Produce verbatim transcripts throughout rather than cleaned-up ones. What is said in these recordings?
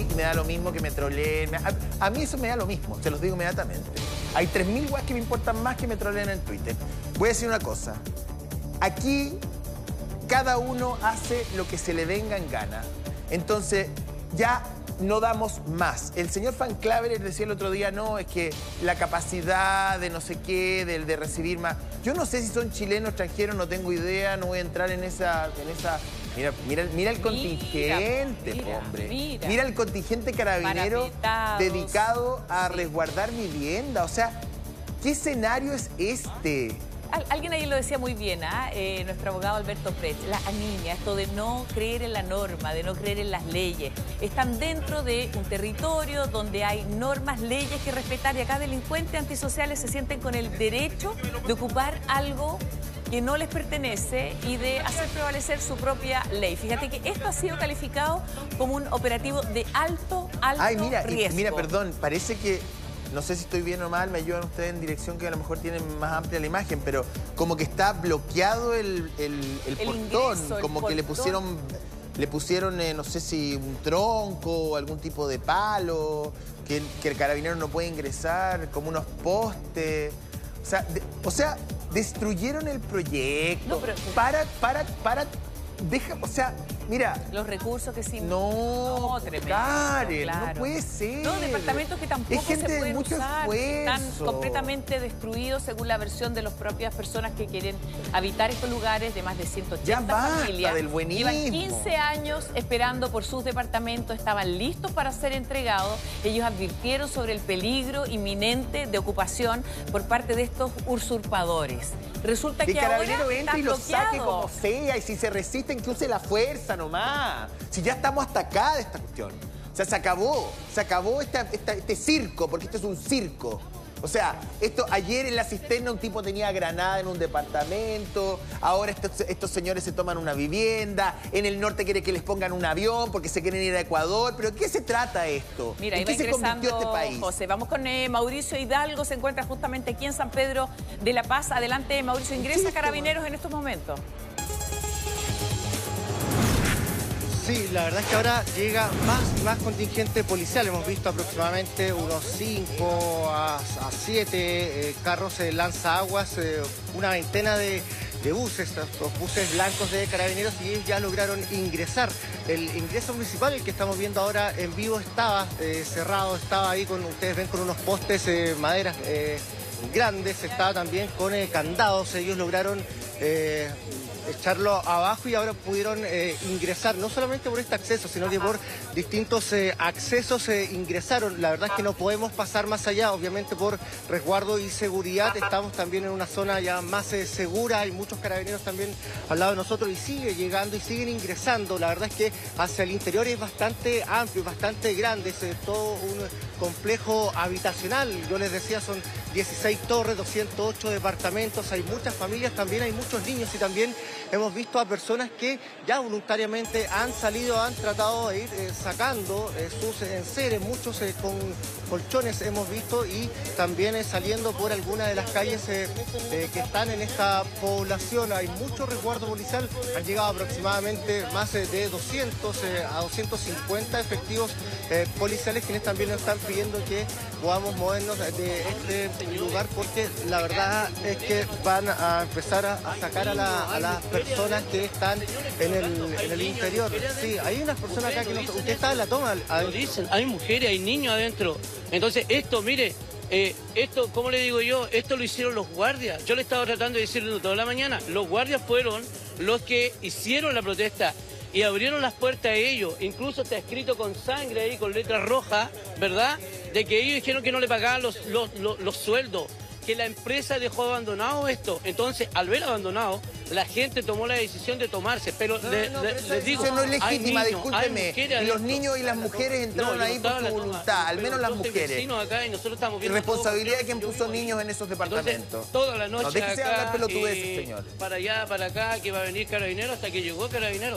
me da lo mismo que me troleen. A, a mí eso me da lo mismo, se los digo inmediatamente. Hay tres mil guas que me importan más que me troleen en Twitter. Voy a decir una cosa. Aquí cada uno hace lo que se le venga en gana. Entonces, ya no damos más. El señor Van Claveren decía el otro día, no, es que la capacidad de no sé qué, de, de recibir más. Yo no sé si son chilenos, extranjeros, no tengo idea, no voy a entrar en esa... En esa mira, mira, mira el contingente, mira, hombre. Mira. mira el contingente carabinero dedicado a sí. resguardar vivienda. O sea, ¿qué escenario es este? Alguien ahí lo decía muy bien, ¿eh? Eh, nuestro abogado Alberto Prech, la niña, esto de no creer en la norma, de no creer en las leyes. Están dentro de un territorio donde hay normas, leyes que respetar y acá delincuentes antisociales se sienten con el derecho de ocupar algo que no les pertenece y de hacer prevalecer su propia ley. Fíjate que esto ha sido calificado como un operativo de alto, alto Ay, mira, riesgo. Y, mira, perdón, parece que... No sé si estoy bien o mal, me ayudan ustedes en dirección que a lo mejor tienen más amplia la imagen, pero como que está bloqueado el, el, el, el portón, ingreso, como el que le pusieron, le pusieron eh, no sé si un tronco o algún tipo de palo, que, que el carabinero no puede ingresar, como unos postes. O sea, de, o sea destruyeron el proyecto. No, pero... Para, para, para, deja, o sea... Mira, los recursos que sí. No, no tremendo, Karen, claro. no puede ser. No, departamentos que tampoco es gente se pueden de mucho usar, esfuerzo. están completamente destruidos según la versión de las propias personas que quieren habitar estos lugares de más de ciento ochenta ya basta familias. Del buenismo. Llevan quince años esperando por sus departamentos, estaban listos para ser entregados. Ellos advirtieron sobre el peligro inminente de ocupación por parte de estos usurpadores. Resulta que, que el carabinero ahora entre y lo bloqueado. saque como sea, y si se resisten que use la fuerza nomás. Si ya estamos hasta acá de esta cuestión. O sea, se acabó, se acabó esta, esta, este circo, porque esto es un circo. O sea, esto ayer en la cisterna un tipo tenía granada en un departamento, ahora estos, estos señores se toman una vivienda, en el norte quiere que les pongan un avión porque se quieren ir a Ecuador, pero ¿de qué se trata esto? Mira, ¿En iba qué se convirtió este país? José, vamos con eh, Mauricio Hidalgo, se encuentra justamente aquí en San Pedro de la Paz. Adelante, Mauricio, ingresa a Carabineros en estos momentos. Sí, la verdad es que ahora llega más y más contingente policial. Hemos visto aproximadamente unos cinco a siete eh, carros de lanzaguas, eh, una veintena de, de buses, estos buses blancos de Carabineros, y ellos ya lograron ingresar. El ingreso principal, el que estamos viendo ahora en vivo, estaba eh, cerrado, estaba ahí con, ustedes ven, con unos postes, eh, maderas eh, grandes, estaba también con eh, candados. Ellos lograron... Eh, echarlo abajo y ahora pudieron eh, ingresar, no solamente por este acceso, sino que por distintos eh, accesos eh, ingresaron. La verdad es que no podemos pasar más allá, obviamente por resguardo y seguridad. Estamos también en una zona ya más eh, segura, hay muchos carabineros también al lado de nosotros y sigue llegando y siguen ingresando. La verdad es que hacia el interior es bastante amplio, bastante grande, es eh, todo un complejo habitacional. Yo les decía, son dieciséis torres, doscientos ocho departamentos, hay muchas familias, también hay muchos niños y también hemos visto a personas que ya voluntariamente han salido, han tratado de ir eh, sacando eh, sus enseres, muchos eh, con colchones hemos visto, y también eh, saliendo por alguna de las calles eh, eh, que están en esta población. Hay mucho resguardo policial, han llegado aproximadamente más eh, de doscientos eh, a doscientos cincuenta efectivos eh, policiales, quienes también nos están pidiendo que podamos movernos de este lugar, porque la verdad es que van a empezar a, a sacar a, la, a las personas que están en el, en el interior. Sí, hay unas personas acá que no... Usted está en la toma. Lo dicen, hay mujeres, hay niños adentro. Entonces esto, mire, eh, esto, ¿cómo le digo yo? Esto lo hicieron los guardias. Yo le estaba tratando de decir toda la mañana. Los guardias fueron los que hicieron la protesta y abrieron las puertas a ellos. Incluso está escrito con sangre ahí, con letras rojas, ¿verdad? De que ellos dijeron que no le pagaban los, los, los, los sueldos, que la empresa dejó abandonado esto. Entonces, al ver abandonado, la gente tomó la decisión de tomarse. Pero no, le, no, le, pero les digo, eso no es legítima, hay niños, discúlpeme. Hay y los niños y las mujeres entraron no, ahí por su voluntad, al menos las mujeres. Acá y nosotros estamos viendo responsabilidad de quien puso niños en esos departamentos. Entonces, toda la noche no, acá, hablar pelotudeces, eh, señor. para allá, para acá, que va a venir Carabineros, hasta que llegó Carabineros.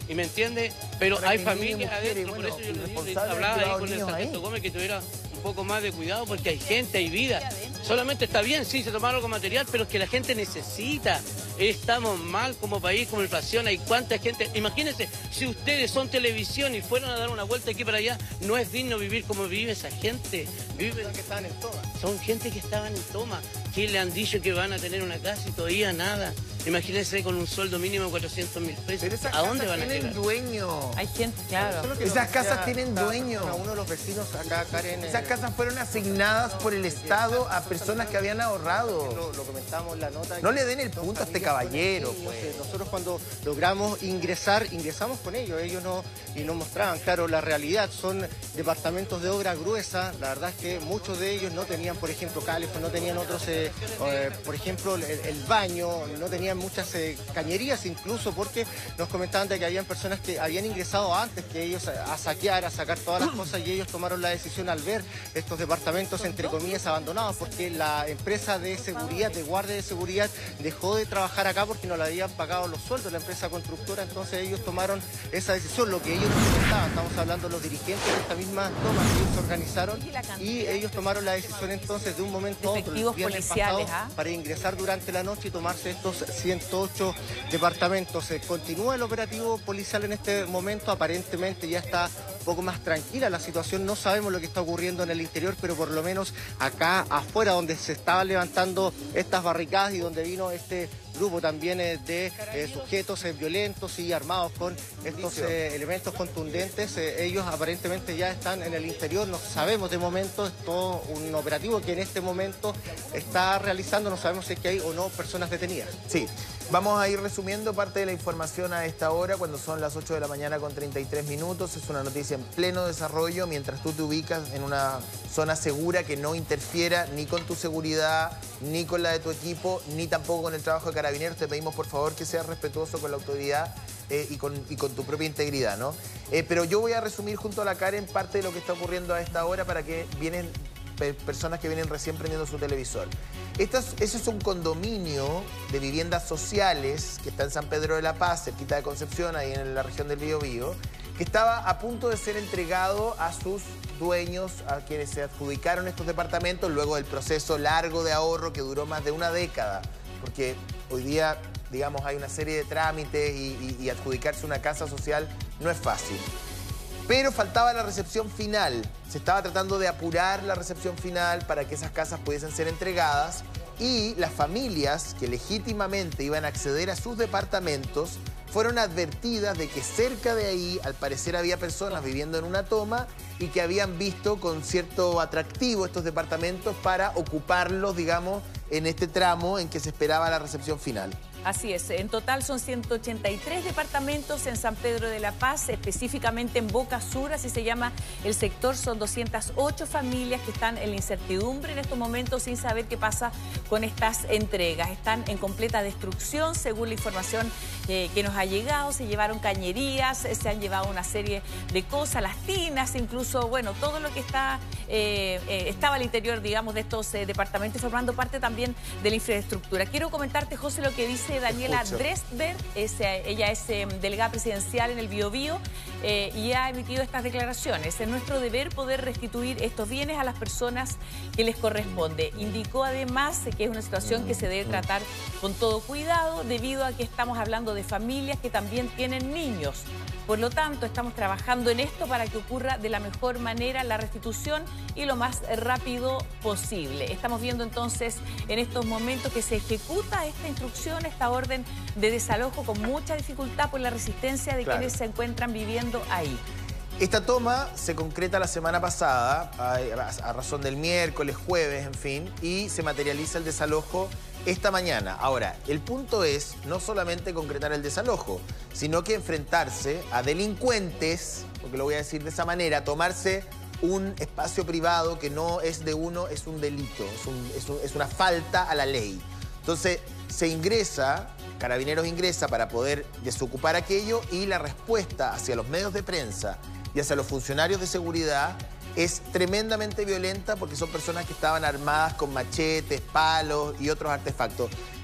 ¿y me entiende? Pero Ahora hay que familias niños, adentro, mujeres, por eso yo bueno, le digo, responsables hablaba han ahí llevado con el niños sargento ahí. Gómez que tuviera un poco más de cuidado porque hay gente, hay vida. Solamente está bien, sí, se tomaron algo material, pero es que la gente necesita. Estamos mal como país, como inflación, hay cuánta gente. Imagínense, si ustedes son televisión y fueron a dar una vuelta aquí para allá, no es digno vivir como vive esa gente. Viven, que estaban en toma. son gente que estaban en toma, que le han dicho que van a tener una casa y todavía nada. Imagínense con un sueldo mínimo de cuatrocientos mil pesos. Pero esas ¿A dónde casas van a tienen llegar? dueño. Hay gente, claro. Solo que Esas nos casas decía tienen esta dueño. persona, uno de los vecinos acá, Karen. Esas eh, casas fueron asignadas por el Estado a personas que habían ahorrado. Lo, lo comentamos en la nota. No le den el punto a este caballero, Niños, pues. eh, Nosotros cuando logramos ingresar, ingresamos con ellos, ellos no, y nos mostraban, claro, la realidad. Son departamentos de obra gruesa, la verdad es que muchos de ellos no tenían, por ejemplo, calefón, no tenían otros, eh, eh, por ejemplo, el, el baño, no tenían muchas eh, cañerías incluso, porque nos comentaban de que habían personas que habían ingresado antes que ellos a, a saquear, a sacar todas las cosas, y ellos tomaron la decisión al ver estos departamentos, entre comillas, abandonados, porque la empresa de seguridad, de guardia de seguridad, dejó de trabajar acá porque no le habían pagado los sueldos, la empresa constructora. Entonces ellos tomaron esa decisión, lo que ellos nos comentaban, estamos hablando de los dirigentes de esta misma toma, que ellos se organizaron y ellos tomaron la decisión entonces de un momento a otro, el Efectivos viernes policiales, pasado, ¿ah? para ingresar durante la noche y tomarse estos ciento ocho departamentos. Eh, continúa el operativo policial en este momento, aparentemente ya está un poco más tranquila la situación, no sabemos lo que está ocurriendo en el interior, pero por lo menos acá afuera donde se estaban levantando estas barricadas y donde vino este grupo también eh, de eh, sujetos eh, violentos y armados con estos eh, elementos contundentes, eh, ellos aparentemente ya están en el interior, no sabemos de momento, es todo un operativo que en este momento está realizando, no sabemos si es que hay o no personas detenidas. Sí, vamos a ir resumiendo parte de la información a esta hora, cuando son las ocho de la mañana con treinta y tres minutos. Es una noticia en pleno desarrollo, mientras tú te ubicas en una zona segura que no interfiera ni con tu seguridad, ni con la de tu equipo, ni tampoco con el trabajo de Carabineros. Te pedimos, por favor, que seas respetuoso con la autoridad eh, y, con, y con tu propia integridad, ¿no? Eh, pero yo voy a resumir junto a la Karen parte de lo que está ocurriendo a esta hora para que vienen personas que vienen recién prendiendo su televisor. Estas, ese es un condominio de viviendas sociales que está en San Pedro de la Paz, cerquita de Concepción, ahí en la región del Biobío, que estaba a punto de ser entregado a sus dueños, a quienes se adjudicaron estos departamentos, luego del proceso largo de ahorro que duró más de una década, porque hoy día, digamos, hay una serie de trámites y, y, y adjudicarse una casa social no es fácil. Pero faltaba la recepción final. Se estaba tratando de apurar la recepción final para que esas casas pudiesen ser entregadas y las familias que legítimamente iban a acceder a sus departamentos fueron advertidas de que cerca de ahí, al parecer, había personas viviendo en una toma y que habían visto con cierto atractivo estos departamentos para ocuparlos, digamos, en este tramo en que se esperaba la recepción final. Así es, en total son ciento ochenta y tres departamentos en San Pedro de la Paz, específicamente en Boca Sur, así se llama el sector. Son doscientas ocho familias que están en la incertidumbre en estos momentos sin saber qué pasa con estas entregas. Están en completa destrucción, según la información eh, que nos ha llegado. Se llevaron cañerías, se han llevado una serie de cosas, las tinas, incluso, bueno, todo lo que está eh, eh, estaba al interior, digamos, de estos eh, departamentos, formando parte también de la infraestructura. Quiero comentarte, José, lo que dice Daniela Dresdner, es, ella es eh, delegada presidencial en el Biobío eh, y ha emitido estas declaraciones. Es nuestro deber poder restituir estos bienes a las personas que les corresponde. Indicó además que es una situación que se debe tratar con todo cuidado debido a que estamos hablando de familias que también tienen niños. Por lo tanto, estamos trabajando en esto para que ocurra de la mejor manera la restitución y lo más rápido posible. Estamos viendo entonces en estos momentos que se ejecuta esta instrucción, esta orden de desalojo con mucha dificultad por la resistencia de Claro. quienes se encuentran viviendo ahí. Esta toma se concreta la semana pasada, a, a razón del miércoles, jueves, en fin, y se materializa el desalojo esta mañana. Ahora, el punto es no solamente concretar el desalojo, sino que enfrentarse a delincuentes, porque lo voy a decir de esa manera, tomarse un espacio privado que no es de uno, es un delito, es, un, es, un, es una falta a la ley. Entonces, se ingresa, Carabineros ingresa para poder desocupar aquello y la respuesta hacia los medios de prensa y hacia los funcionarios de seguridad es tremendamente violenta porque son personas que estaban armadas con machetes, palos y otros artefactos.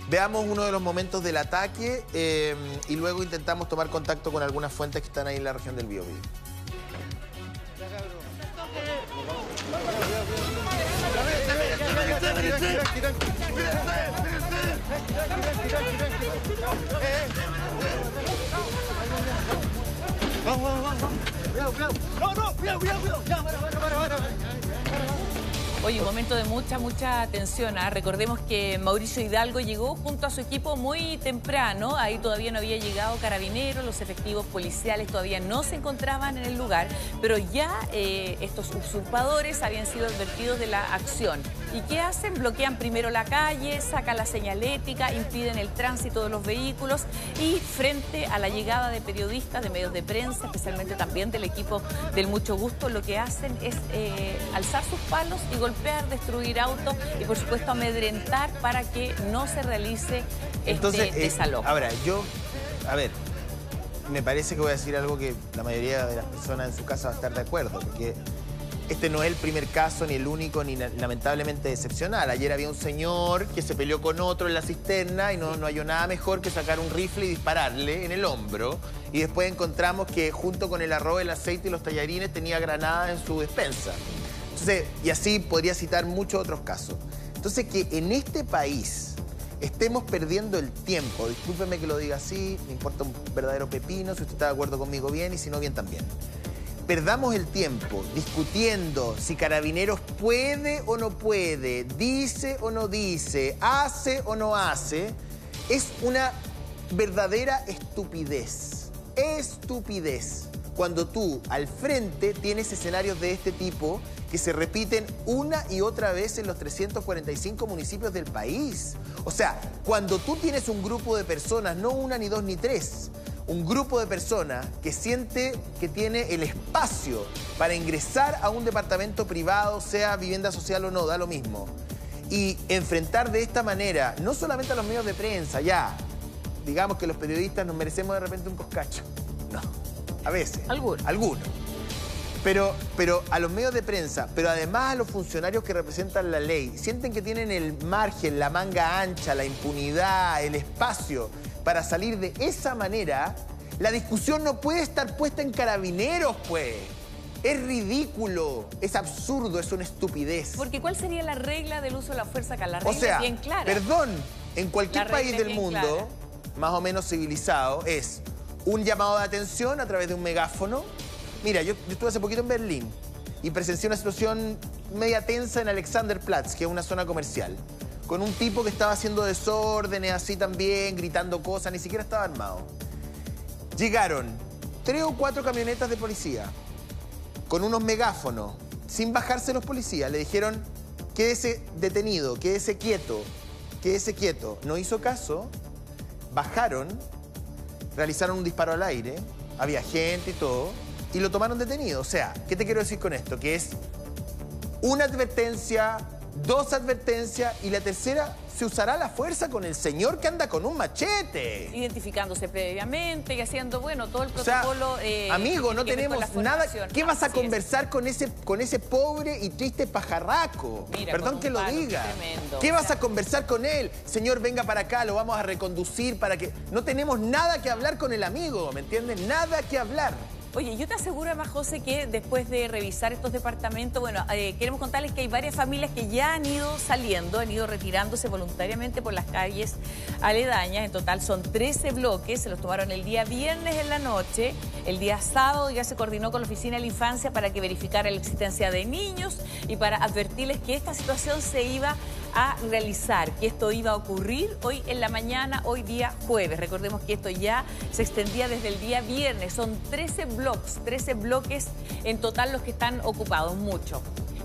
Veamos uno de los momentos del ataque eh, y luego intentamos tomar contacto con algunas fuentes que están ahí en la región del Biobío. Vamos, vamos, vamos. Cuidado, cuidado. No, no, cuidado, cuidado, cuidado. Ya, para, para, para, para. Oye, un momento de mucha, mucha tensión. ¿eh? Recordemos que Mauricio Hidalgo llegó junto a su equipo muy temprano. Ahí todavía no había llegado Carabineros, los efectivos policiales todavía no se encontraban en el lugar, pero ya eh, estos usurpadores habían sido advertidos de la acción. ¿Y qué hacen? Bloquean primero la calle, sacan la señalética, impiden el tránsito de los vehículos y frente a la llegada de periodistas, de medios de prensa, especialmente también del equipo del Mucho Gusto, lo que hacen es eh, alzar sus palos y golpear, destruir autos y por supuesto amedrentar para que no se realice este Entonces, eh, desalojo. Ahora, yo, a ver, me parece que voy a decir algo que la mayoría de las personas en su casa va a estar de acuerdo, porque este no es el primer caso, ni el único, ni lamentablemente excepcional. Ayer había un señor que se peleó con otro en la cisterna y no, no halló nada mejor que sacar un rifle y dispararle en el hombro. Y después encontramos que junto con el arroz, el aceite y los tallarines tenía granadas en su despensa. Entonces, y así podría citar muchos otros casos. Entonces, que en este país estemos perdiendo el tiempo, discúlpeme que lo diga así, me importa un verdadero pepino, si usted está de acuerdo conmigo bien y si no bien también. Perdamos el tiempo discutiendo si Carabineros puede o no puede, dice o no dice, hace o no hace, es una verdadera estupidez. Estupidez. Cuando tú al frente tienes escenarios de este tipo que se repiten una y otra vez en los trescientos cuarenta y cinco municipios del país. O sea, cuando tú tienes un grupo de personas, no una, ni dos, ni tres, un grupo de personas que siente que tiene el espacio para ingresar a un departamento privado, sea vivienda social o no, da lo mismo, y enfrentar de esta manera, no solamente a los medios de prensa, ya, digamos que los periodistas nos merecemos de repente un coscacho. No, a veces. Algunos. Algunos. Pero, pero a los medios de prensa, pero además a los funcionarios que representan la ley, sienten que tienen el margen, la manga ancha, la impunidad, el espacio para salir de esa manera, la discusión no puede estar puesta en Carabineros, pues. Es ridículo, es absurdo, es una estupidez. Porque ¿cuál sería la regla del uso de la fuerza acá? La regla o sea, es bien clara. Perdón, en cualquier país del mundo, clara. más o menos civilizado, es un llamado de atención a través de un megáfono. Mira, yo, yo estuve hace poquito en Berlín y presencié una situación media tensa en Alexanderplatz, que es una zona comercial, con un tipo que estaba haciendo desórdenes así también, gritando cosas, ni siquiera estaba armado. Llegaron tres o cuatro camionetas de policía con unos megáfonos, sin bajarse los policías. Le dijeron, quédese detenido, quédese quieto, quédese quieto. No hizo caso, bajaron, realizaron un disparo al aire, había gente y todo, y lo tomaron detenido. O sea, ¿qué te quiero decir con esto? Que es una advertencia, dos advertencias, y la tercera, se usará la fuerza con el señor que anda con un machete. Identificándose previamente y haciendo, bueno, todo el protocolo. O sea, eh, amigo, no tenemos nada. ¿Qué vas a Así conversar con ese, con ese pobre y triste pajarraco? Mira, Perdón que lo palo, diga. tremendo, ¿Qué o vas sea... a conversar con él? Señor, venga para acá, lo vamos a reconducir para que... No tenemos nada que hablar con el amigo, ¿me entienden? Nada que hablar. Oye, yo te aseguro además, José, que después de revisar estos departamentos, bueno, eh, queremos contarles que hay varias familias que ya han ido saliendo, han ido retirándose voluntariamente por las calles aledañas. En total son trece bloques, se los tomaron el día viernes en la noche. El día sábado ya se coordinó con la Oficina de la Infancia para que verificara la existencia de niños y para advertirles que esta situación se iba a realizar, que esto iba a ocurrir hoy en la mañana, hoy día jueves. Recordemos que esto ya se extendía desde el día viernes. Son trece bloques, trece bloques en total los que están ocupados, mucho.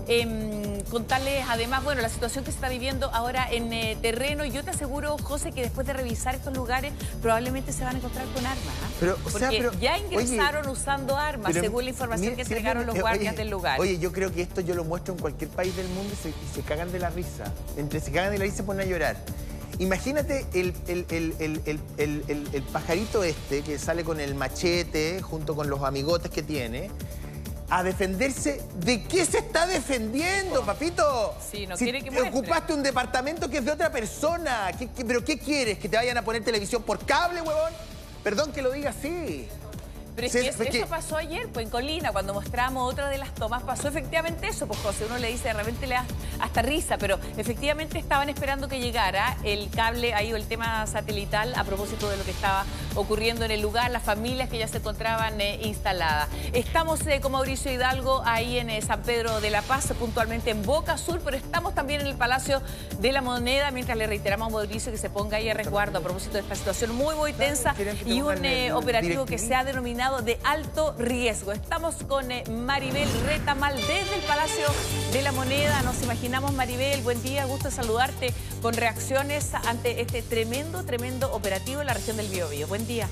Eh, contarles además, bueno, la situación que se está viviendo ahora en eh, terreno. Yo te aseguro, José, que después de revisar estos lugares probablemente se van a encontrar con armas. ¿eh? Pero, o Porque sea, pero, ya ingresaron oye, usando armas, pero, según la información mira, que entregaron los eh, guardias oye, del lugar. Oye, yo creo que esto yo lo muestro en cualquier país del mundo y se, y se cagan de la risa. Entre se cagan de la risa y se ponen a llorar. Imagínate el, el, el, el, el, el, el, el pajarito este que sale con el machete junto con los amigotes que tiene. a defenderse. ¿De qué se está defendiendo, papito? Sí, no si quiere que te muestre. ocupaste un departamento que es de otra persona. ¿Qué, qué, ¿Pero qué quieres? ¿Que te vayan a poner televisión por cable, huevón? Perdón que lo diga así. Pero es Sí, que eso, porque- eso pasó ayer, pues en Colina, cuando mostramos otra de las tomas, pasó efectivamente eso, pues José, uno le dice, de repente le da hasta risa, pero efectivamente estaban esperando que llegara el cable ahí o el tema satelital a propósito de lo que estaba ocurriendo en el lugar, las familias que ya se encontraban eh, instaladas. Estamos eh, con Mauricio Hidalgo ahí en eh, San Pedro de la Paz, puntualmente en Boca Sur, pero estamos también en el Palacio de la Moneda, mientras le reiteramos a Mauricio que se ponga ahí a resguardo a propósito de esta situación muy, muy tensa y un eh, operativo que se ha denominado de alto riesgo. Estamos con eh, Maribel Retamal desde el Palacio de la Moneda. Nos imaginamos, Maribel, buen día, gusto de saludarte con reacciones ante este tremendo, tremendo operativo en la región del Biobío. Buen día.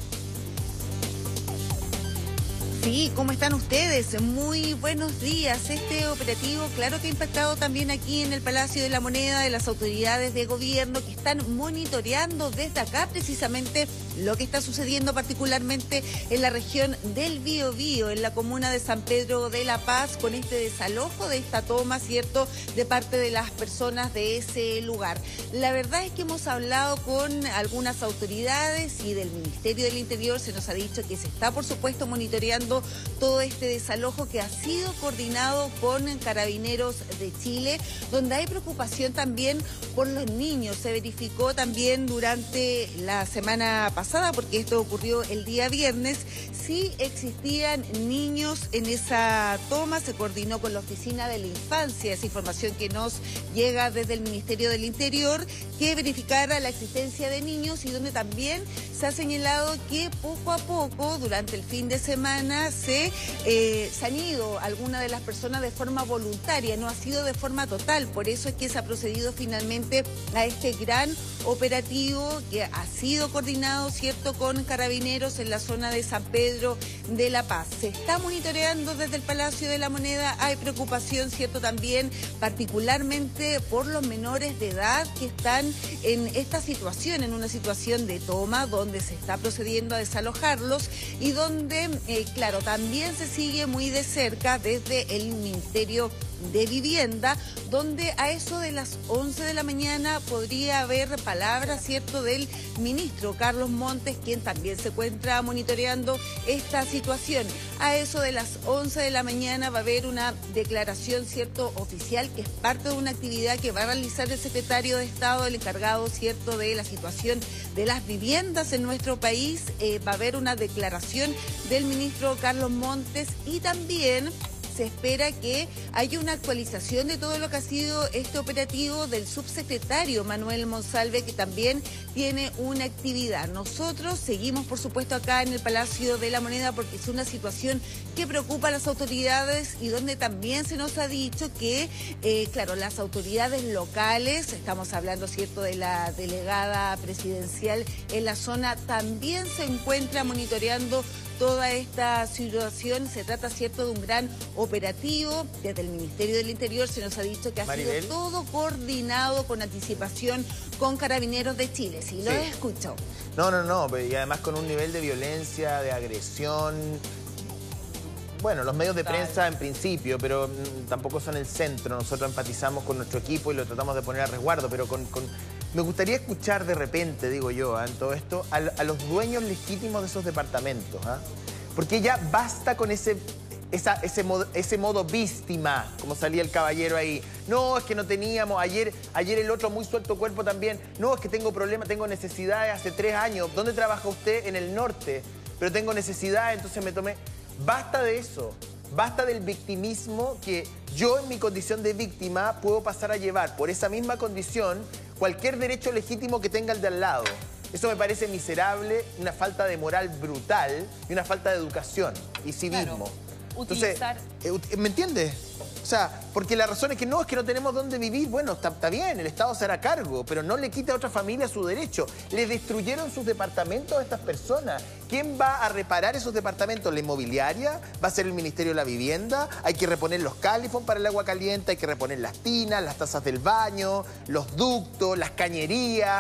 Sí, ¿cómo están ustedes? Muy buenos días. Este operativo, claro que ha impactado también aquí en el Palacio de la Moneda de las autoridades de gobierno que están monitoreando desde acá precisamente lo que está sucediendo particularmente en la región del Biobío, en la comuna de San Pedro de la Paz, con este desalojo de esta toma, ¿cierto?, de parte de las personas de ese lugar. La verdad es que hemos hablado con algunas autoridades y del Ministerio del Interior se nos ha dicho que se está, por supuesto, monitoreando todo este desalojo que ha sido coordinado con Carabineros de Chile, donde hay preocupación también por los niños. Se verificó también durante la semana pasada, porque esto ocurrió el día viernes, sí existían niños en esa toma. Se coordinó con la Oficina de la Infancia, esa información que nos llega desde el Ministerio del Interior, que verificara la existencia de niños y donde también se ha señalado que poco a poco, durante el fin de semana, se, eh, se han ido algunas de las personas de forma voluntaria, no ha sido de forma total. Por eso es que se ha procedido finalmente a este gran operativo que ha sido coordinado, ¿cierto?, con Carabineros en la zona de San Pedro de la Paz. Se está monitoreando desde el Palacio de la Moneda. Hay preocupación, ¿cierto?, también particularmente por los menores de edad que están en esta situación, en una situación de toma donde se está procediendo a desalojarlos y donde, eh, claro, también se sigue muy de cerca desde el Ministerio de Vivienda, donde a eso de las once de la mañana podría haber palabras, ¿cierto?, del ministro Carlos Montes, quien también se encuentra monitoreando esta situación. A eso de las once de la mañana va a haber una declaración, ¿cierto?, oficial, que es parte de una actividad que va a realizar el secretario de Estado, el encargado, ¿cierto?, de la situación de las viviendas en nuestro país. Eh, va a haber una declaración del ministro Carlos Montes y también se espera que haya una actualización de todo lo que ha sido este operativo del subsecretario Manuel Monsalve, que también tiene una actividad. Nosotros seguimos, por supuesto, acá en el Palacio de la Moneda porque es una situación que preocupa a las autoridades y donde también se nos ha dicho que, eh, claro, las autoridades locales, estamos hablando, ¿cierto?, de la delegada presidencial en la zona, también se encuentra monitoreando toda esta situación. Se trata, ¿cierto?, de un gran operativo. Desde el Ministerio del Interior se nos ha dicho que ha Maribel. sido todo coordinado con anticipación con Carabineros de Chile. Sí, lo Sí. escucho. No, no, no, y además con un nivel de violencia, de agresión. Bueno, los medios de Total. prensa en principio, pero mm, tampoco son el centro. Nosotros empatizamos con nuestro equipo y lo tratamos de poner a resguardo, pero con... con... Me gustaría escuchar de repente, digo yo, ¿ah?, en todo esto, a, a los dueños legítimos de esos departamentos, ¿ah? Porque ya basta con ese, esa, ese, modo, ese modo víctima, como salía el caballero ahí. No, es que no teníamos, ayer, ayer el otro muy suelto cuerpo también. No, es que tengo problemas, tengo necesidades hace tres años. ¿Dónde trabaja usted? En el norte. Pero tengo necesidades, entonces me tomé... Basta de eso. Basta del victimismo que yo en mi condición de víctima puedo pasar a llevar por esa misma condición cualquier derecho legítimo que tenga el de al lado. Eso me parece miserable, una falta de moral brutal y una falta de educación y civismo. Claro, Entonces, utilizar... eh, ¿me entiendes? O sea, porque la razón es que no, es que no tenemos dónde vivir. Bueno, está, está bien, el Estado se hará cargo, pero no le quita a otra familia su derecho. Le destruyeron sus departamentos a estas personas. ¿Quién va a reparar esos departamentos? ¿La inmobiliaria? ¿Va a ser el Ministerio de la Vivienda? Hay que reponer los califón para el agua caliente, hay que reponer las tinas, las tazas del baño, los ductos, las cañerías.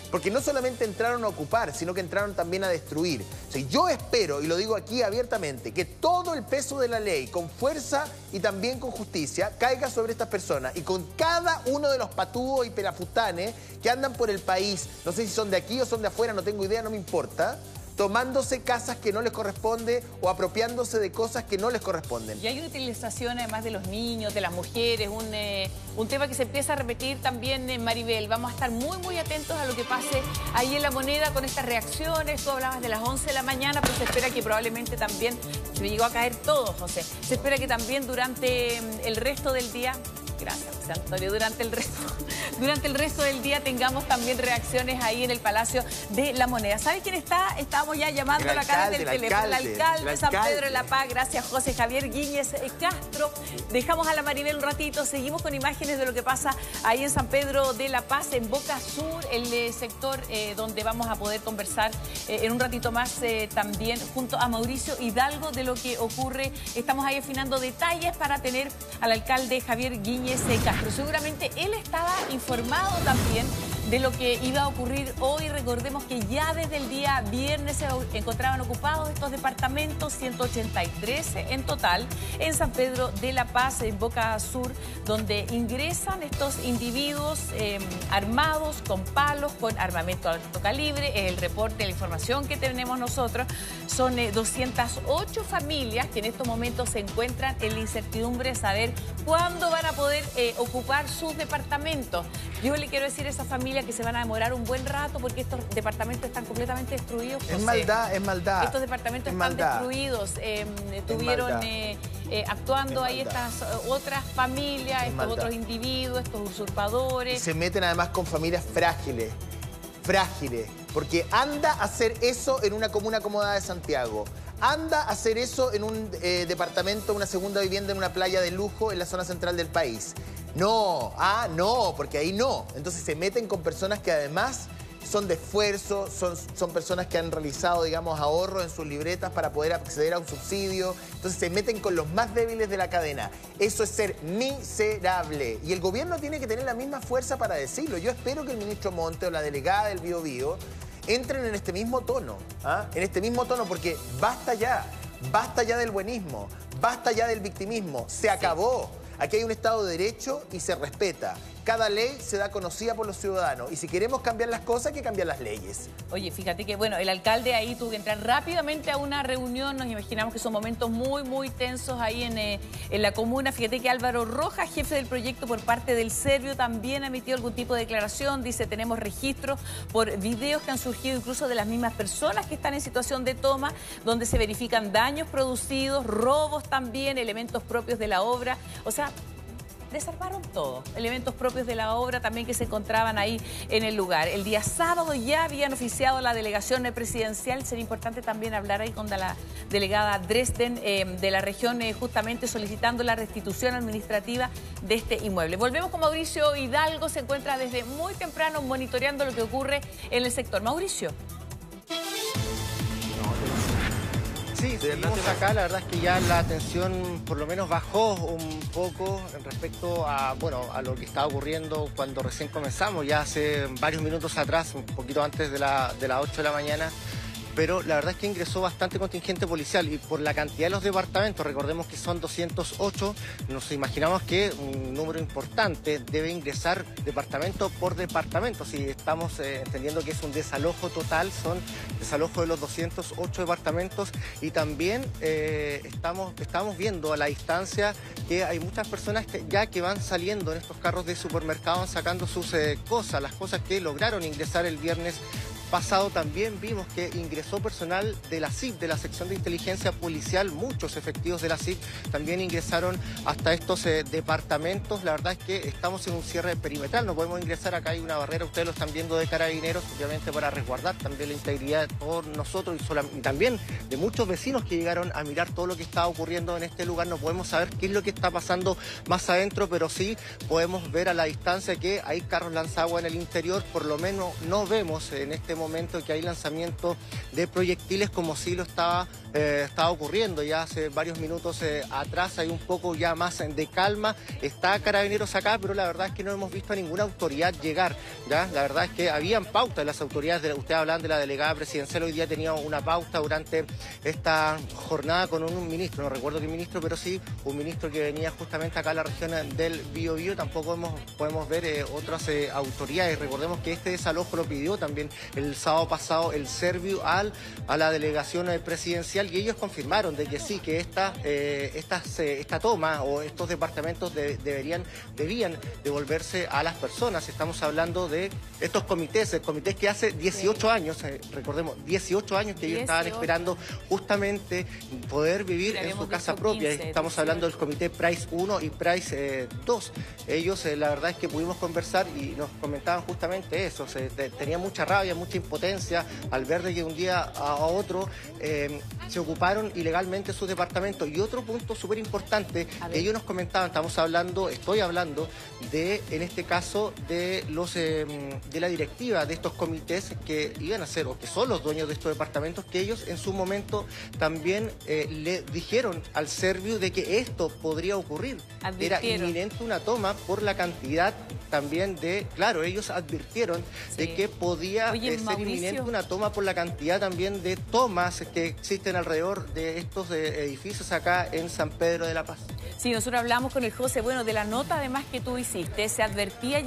Porque no solamente entraron a ocupar, sino que entraron también a destruir. O sea, yo espero, y lo digo aquí abiertamente, que todo el peso de la ley, con fuerza y también con justicia, caiga sobre estas personas. Y con cada uno de los patúos y pelafutanes que andan por el país, no sé si son de aquí o son de afuera, no tengo idea, no me importa, tomándose casas que no les corresponde o apropiándose de cosas que no les corresponden. Y hay una utilización además de los niños, de las mujeres, un, eh, un tema que se empieza a repetir también en Maribel. Vamos a estar muy, muy atentos a lo que pase ahí en La Moneda con estas reacciones. Tú hablabas de las once de la mañana, pero se espera que probablemente también, se me llegó a caer todo, José, se espera que también durante el resto del día... Gracias, José Antonio. Durante el resto, durante el resto del día tengamos también reacciones ahí en el Palacio de La Moneda. ¿Sabe quién está? Estábamos ya llamando a la cara del teléfono. El alcalde de San Pedro de la Paz. Gracias, José Javier Guíñez Castro. Dejamos a la Maribel un ratito. Seguimos con imágenes de lo que pasa ahí en San Pedro de la Paz, en Boca Sur, el eh, sector eh, donde vamos a poder conversar eh, en un ratito más eh, también junto a Mauricio Hidalgo de lo que ocurre. Estamos ahí afinando detalles para tener al alcalde Javier Guíñez Castro. Seguramente él estaba informado también de lo que iba a ocurrir hoy. Recordemos que ya desde el día viernes se encontraban ocupados estos departamentos, ciento ochenta y tres en total, en San Pedro de la Paz, en Boca Sur, donde ingresan estos individuos eh, armados, con palos, con armamento de alto calibre. Es el reporte, la información que tenemos nosotros. Son eh, doscientas ocho familias que en estos momentos se encuentran en la incertidumbre de saber cuándo van a poder eh, ocupar sus departamentos. Yo le quiero decir a esa familia que se van a demorar un buen rato porque estos departamentos están completamente destruidos. José. Es maldad, es maldad. Estos departamentos es están maldad. destruidos. Eh, estuvieron eh, eh, actuando ahí estas uh, otras familias, es estos maldad. otros individuos, estos usurpadores. Y se meten además con familias frágiles, frágiles. Porque anda a hacer eso en una comuna como la de Santiago. Anda a hacer eso en un eh, departamento, una segunda vivienda en una playa de lujo en la zona central del país. No, ah, no, porque ahí no. Entonces se meten con personas que además son de esfuerzo, son, son personas que han realizado, digamos, ahorros en sus libretas para poder acceder a un subsidio. Entonces se meten con los más débiles de la cadena. Eso es ser miserable. Y el gobierno tiene que tener la misma fuerza para decirlo. Yo espero que el ministro Monte o la delegada del Bío Bío entren en este mismo tono, ¿ah? En este mismo tono, porque basta ya, basta ya del buenismo, basta ya del victimismo, se acabó. Aquí hay un Estado de Derecho y se respeta. Cada ley se da conocida por los ciudadanos. Y si queremos cambiar las cosas, hay que cambiar las leyes. Oye, fíjate que, bueno, el alcalde ahí tuvo que entrar rápidamente a una reunión. Nos imaginamos que son momentos muy, muy tensos ahí en, eh, en la comuna. Fíjate que Álvaro Rojas, jefe del proyecto por parte del Servio, también emitió algún tipo de declaración. Dice, tenemos registros por videos que han surgido incluso de las mismas personas que están en situación de toma, donde se verifican daños producidos, robos también, elementos propios de la obra. O sea, desarmaron todo, elementos propios de la obra también que se encontraban ahí en el lugar. El día sábado ya habían oficiado la delegación presidencial. Sería importante también hablar ahí con la delegada Dresden eh, de la región, eh, justamente solicitando la restitución administrativa de este inmueble. Volvemos con Mauricio Hidalgo, se encuentra desde muy temprano monitoreando lo que ocurre en el sector. Mauricio. Sí, seguimos acá, la verdad es que ya la tensión por lo menos bajó un poco respecto a, bueno, a lo que estaba ocurriendo cuando recién comenzamos, ya hace varios minutos atrás, un poquito antes de, la, de las ocho de la mañana. Pero la verdad es que ingresó bastante contingente policial y por la cantidad de los departamentos, recordemos que son doscientos ocho, nos imaginamos que un número importante debe ingresar departamento por departamento. Si estamos eh, entendiendo que es un desalojo total, son desalojo de los doscientos ocho departamentos y también eh, estamos, estamos viendo a la distancia que hay muchas personas que ya que van saliendo en estos carros de supermercado, sacando sus eh, cosas, las cosas que lograron ingresar el viernes pasado. También vimos que ingresó personal de la S I P, de la sección de inteligencia policial, muchos efectivos de la S I P también ingresaron hasta estos eh, departamentos. La verdad es que estamos en un cierre perimetral, no podemos ingresar, acá hay una barrera, ustedes lo están viendo, de carabineros, obviamente para resguardar también la integridad de todos nosotros y, sola, y también de muchos vecinos que llegaron a mirar todo lo que estaba ocurriendo en este lugar. No podemos saber qué es lo que está pasando más adentro, pero sí podemos ver a la distancia que hay carros lanzagua en el interior. Por lo menos no vemos en este momento momento que hay lanzamiento de proyectiles como sí lo estaba, eh, estaba ocurriendo ya hace varios minutos eh, atrás. Hay un poco ya más de calma, está Carabineros acá, pero la verdad es que no hemos visto a ninguna autoridad llegar, ¿ya? La verdad es que habían pautas de las autoridades, de, ustedes hablan de la delegada presidencial, hoy día tenía una pauta durante esta jornada con un, un ministro, no recuerdo qué ministro, pero sí un ministro que venía justamente acá a la región del Biobío. Tampoco hemos, podemos ver eh, otras eh, autoridades. Recordemos que este desalojo lo pidió también el sábado pasado el Serviu al, a la delegación eh, presidencial, y ellos confirmaron de que sí, que esta, eh, estas, eh, esta toma o estos departamentos de, deberían, debían devolverse a las personas. Estamos hablando de estos comités, eh, comités que hace dieciocho años, eh, recordemos, dieciocho años que ellos dieciocho. estaban esperando justamente poder vivir en su casa propia. quince, Estamos dieciocho. hablando del comité Price uno y Price eh, dos. Ellos, eh, la verdad es que pudimos conversar y nos comentaban justamente eso. Se, te, tenía mucha rabia, mucha impotencia al ver de que un día a, a otro eh, se ocuparon ilegalmente sus departamentos. Y otro punto súper importante que ellos nos comentaban, estamos hablando, estoy hablando de, en este caso, de los eh, de la directiva de estos comités que iban a ser o que son los dueños de estos departamentos, que ellos en su momento también eh, le dijeron al Serviu de que esto podría ocurrir. Era inminente una toma por la cantidad también de, claro, ellos advirtieron sí. de que podía Oye, eh, ser Mauricio. inminente una toma por la cantidad también de tomas que existen alrededor de estos eh, edificios acá en San Pedro de la Paz. Sí, nosotros hablamos con el José, bueno, de la nota además que tú hiciste, se advertía